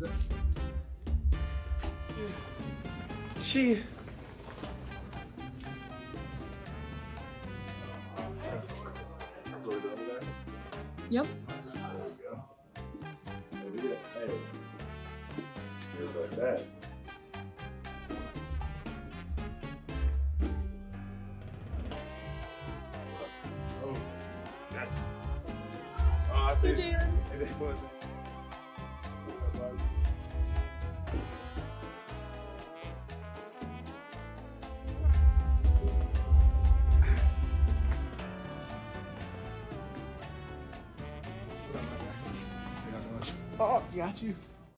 She. So we're done with that? Yep. There we go. Hey, look at that. Hey. Just like that. Oh, gotcha. Oh, I see. Hey, Jalen. Hey, that's what. Oh, got you.